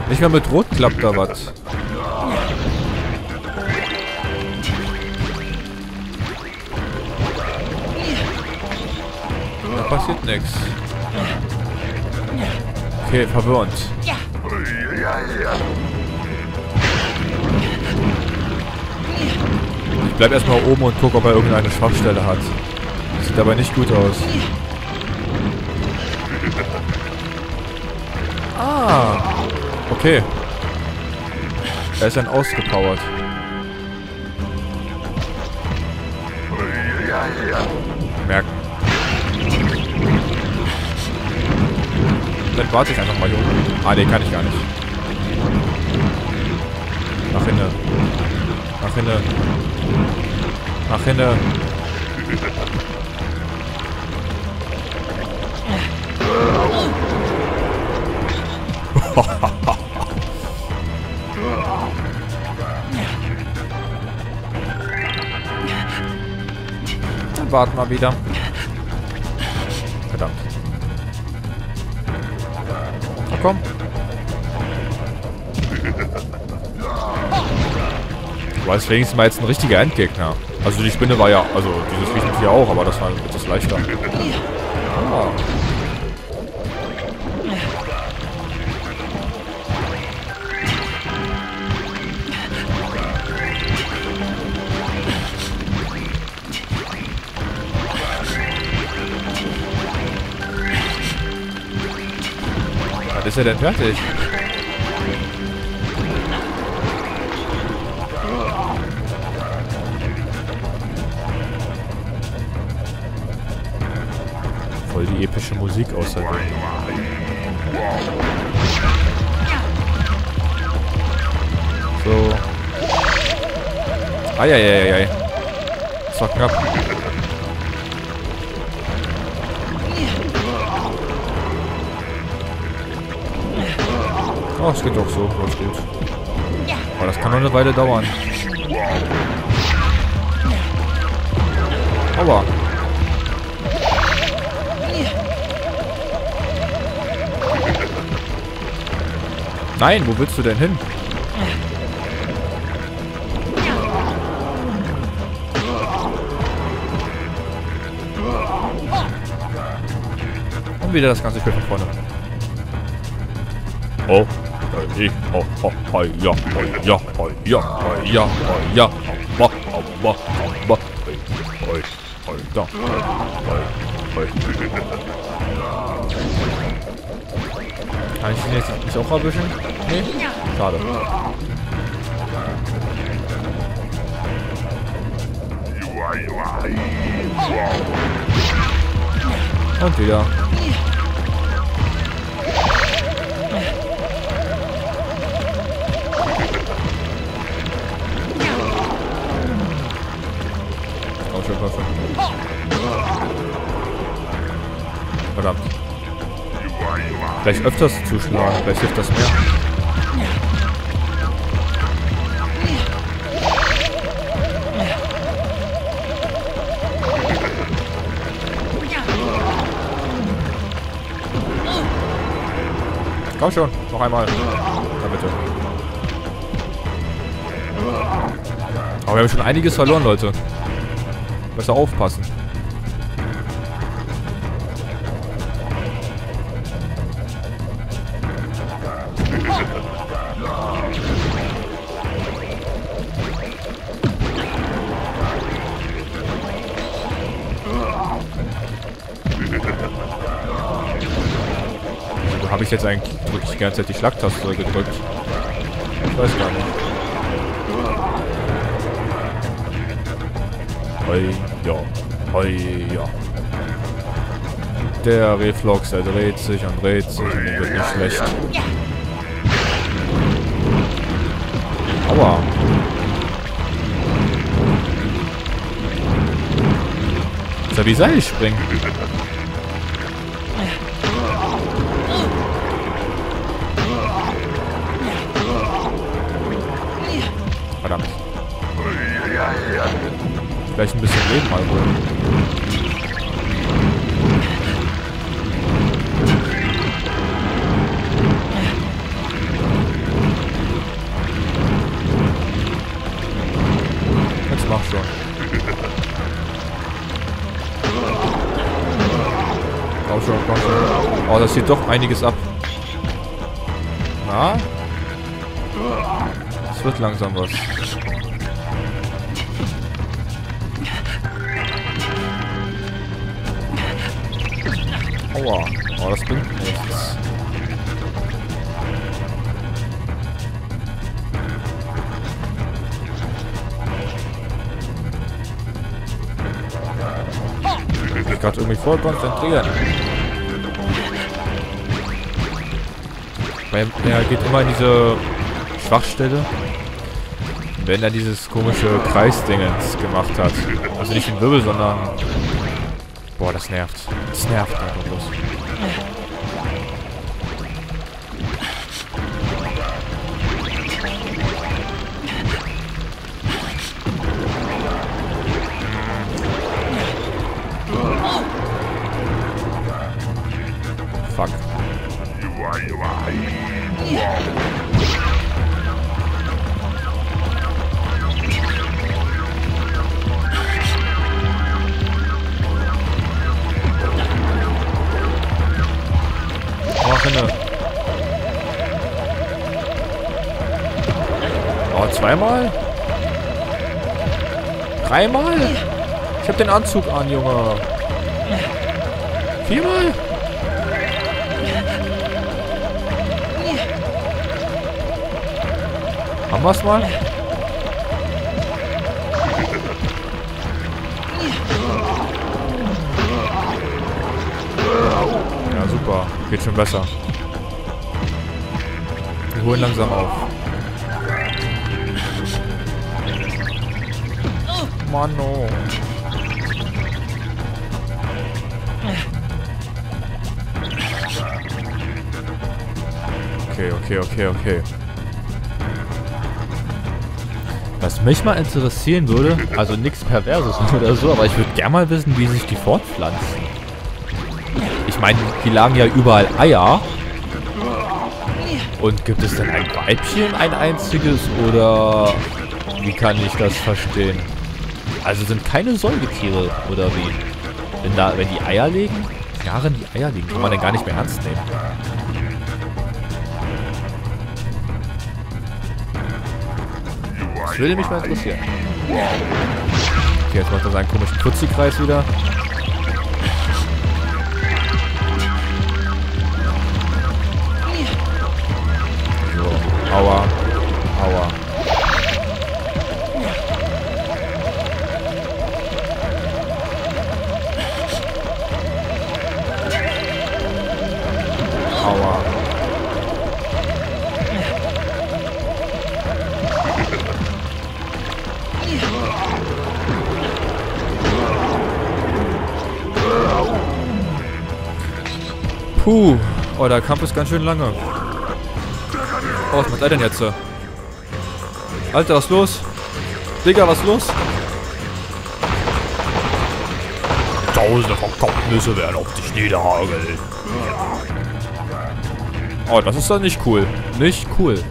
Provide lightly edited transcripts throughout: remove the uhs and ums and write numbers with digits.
Nicht mehr mit Rot klappt da was. Da passiert nichts. Okay, verwirrend. Ich bleib erstmal oben und gucke, ob er irgendeine Schwachstelle hat. Sieht aber nicht gut aus. Ah! Okay. Er ist dann ausgepowert. Merken. Dann warte ich einfach mal hier oben. Ah, den kann ich gar nicht. Nach hinten. Nach hinten. Nach hinten. Dann warten wir wieder. Verdammt. Na komm. War es wenigstens mal jetzt ein richtiger Endgegner. Also die Spinne war ja, also dieses Riesentier auch, aber das war etwas leichter. Ah. Was ist er denn fertig? Voll die epische Musik außerdem. So. Eieieiei. Das war knapp. Oh, es geht doch so. Ganz gut. Aber das kann noch eine Weile dauern. Aua. Nein, wo willst du denn hin? Und wieder das ganze Spiel von vorne. Oh. Oh, oh, oh, ja, oh, ja, oh, ja, oh, ja, oh, ja, oh, oh, oh, oh, oh, da, kann ich den jetzt nicht auch erwischen? Nee? Schade. Und wieder. Verdammt. Vielleicht öfters zuschlagen, vielleicht hilft das mehr. Komm schon, noch einmal. Na bitte. Aber wir haben schon einiges verloren, Leute. Besser aufpassen. Habe ich jetzt eigentlich wirklich die ganze Zeit die Schlagtaste gedrückt? Ich weiß gar nicht. Hoi, ja. Hoi, ja. Der Reflox, der dreht sich und dreht sich und der wird nicht schlecht. Aua. Ist ja wie Seil springen. Verdammt. Vielleicht ein bisschen Leben mal holen. Oh, das sieht doch einiges ab. Na? Es wird langsam was. Aua. Oh, das bringt nichts. Ich bin gerade irgendwie voll konzentriert. Weil er geht immer in diese Schwachstelle, wenn er dieses komische Kreisdingens gemacht hat. Also nicht den Wirbel, sondern... Boah, das nervt. Das nervt einfach bloß. Fuck. Oh, zweimal? Dreimal? Ich hab den Anzug an, Junge. Viermal? Haben wir's mal? Ja, super. Geht schon besser. Wir holen langsam auf. Mann, oh. Okay. Was mich mal interessieren würde, also nichts Perverses oder so, aber ich würde gerne mal wissen, wie sich die fortpflanzen. Ich meine, die lagen ja überall Eier. Und gibt es denn ein Weibchen, ein einziges, oder wie kann ich das verstehen? Also sind keine Säugetiere, oder wie? Wenn die Eier legen? Jahren die Eier legen, kann man denn gar nicht mehr ernst nehmen. Das würde mich mal interessieren. Okay, jetzt macht er seinen komischen Fuzzi-Kreis wieder. So, aua. Aua. Aua. Puh. Oh, der Kampf ist ganz schön lange. Oh, was macht er denn jetzt? Alter, was los? Digga, was los? Tausende von Kopfnüsse werden auf dich niederhageln. Oh, das ist doch nicht cool. Nicht cool.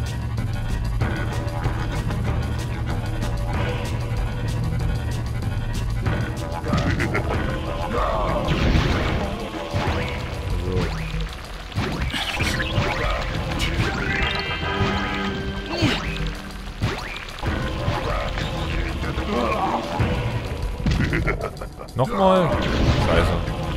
Nochmal? Scheiße.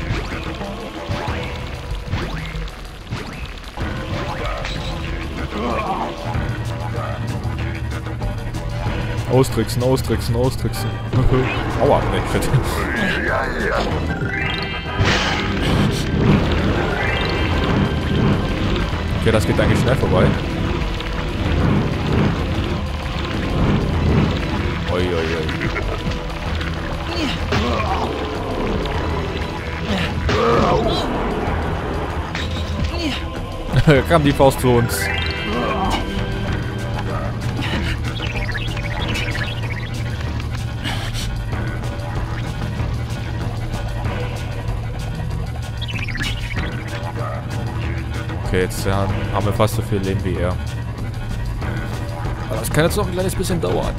Austricksen. Aua, ne, shit. Okay, das geht eigentlich schnell vorbei. Oi. Da kam die Faust zu uns. Okay, jetzt haben wir fast so viel Leben wie er. Aber das kann jetzt noch ein kleines bisschen dauern.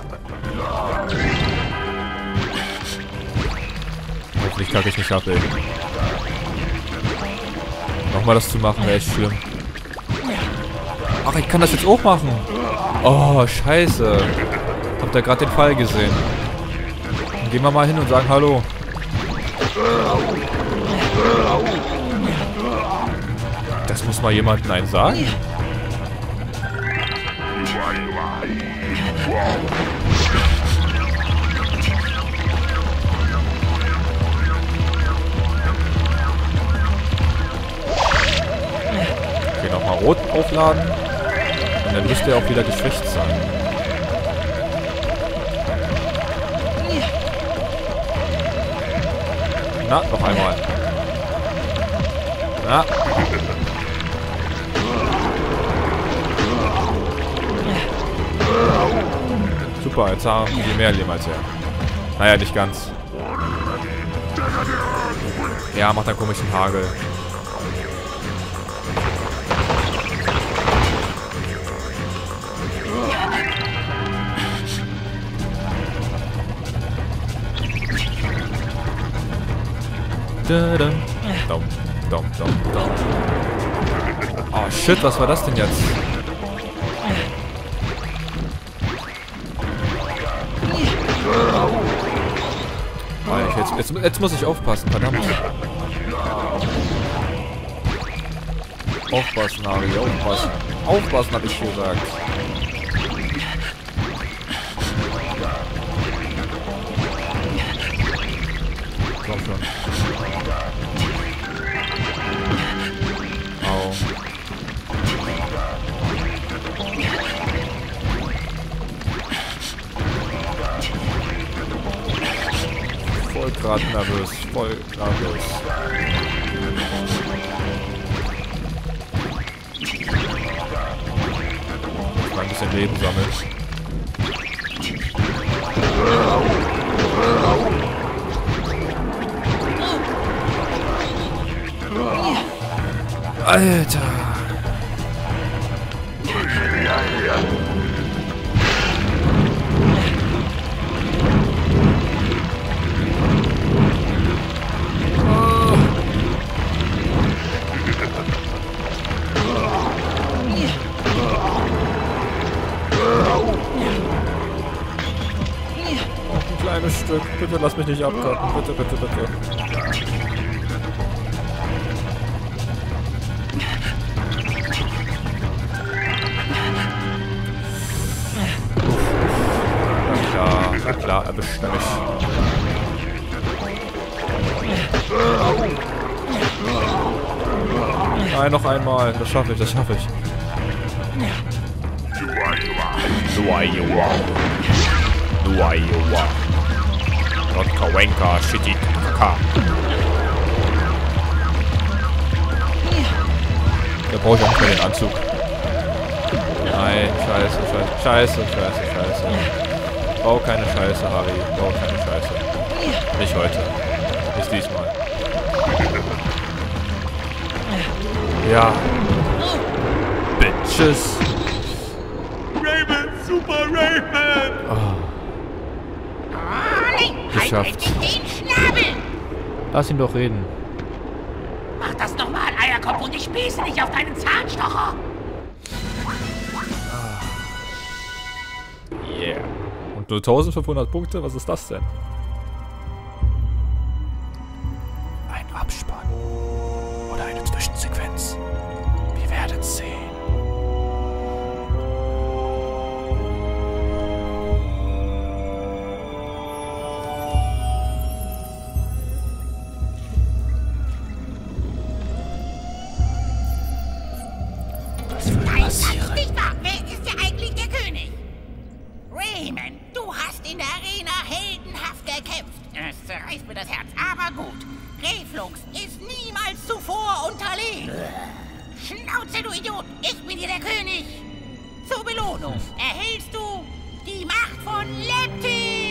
Hoffentlich kacke ich nicht ab, ey. mal, das zu machen, wäre echt schlimm. Ach, ich kann das jetzt auch machen. Oh, scheiße. Habt ihr gerade den Fall gesehen? Dann gehen wir mal hin und sagen Hallo. Das muss mal jemandem einen sagen. Okay, nochmal rot aufladen. Und dann müsste er auch wieder geschwächt sein. Na, noch einmal. Na. Super, jetzt haben die mehr Leben als er. Naja, nicht ganz. Ja, macht einen komischen Hagel. Dum, dum, dum, dum. Oh shit, was war das denn jetzt? Jetzt muss ich aufpassen, verdammt. Aufpassen, Harry, aufpassen. Aufpassen, hab ich gesagt. Komm schon. Au. Voll gerade nervös, voll nervös. Mal ein bisschen Leben sammeln. Alter! Kleines Stück. Bitte lass mich nicht abkacken. Bitte, bitte, bitte. Na klar, erwischt er mich. Nein, noch einmal. Das schaffe ich, das schaffe ich. Wenka, shitty, kaka. Da brauche ich auch nicht mehr den Anzug. Nein, scheiße, scheiße, scheiße, scheiße, scheiße. Bau keine Scheiße, Harry. Bau keine Scheiße. Nicht heute. Nicht diesmal. Ja. Bitches. Raymond, Super Raymond! Oh. Geschafft. Lass ihn doch reden. Mach das nochmal, Eierkopf, und ich spieße dich auf deinen Zahnstocher. Yeah. Und nur 1500 Punkte? Was ist das denn? Ein Abspann. Oder eine Zwischensequenz. Wir werden sehen. Zerreißt mir das Herz, aber gut. Greyflux ist niemals zuvor unterlegen. Schnauze, du Idiot! Ich bin hier der König! Zur Belohnung erhältst du die Macht von Leptin!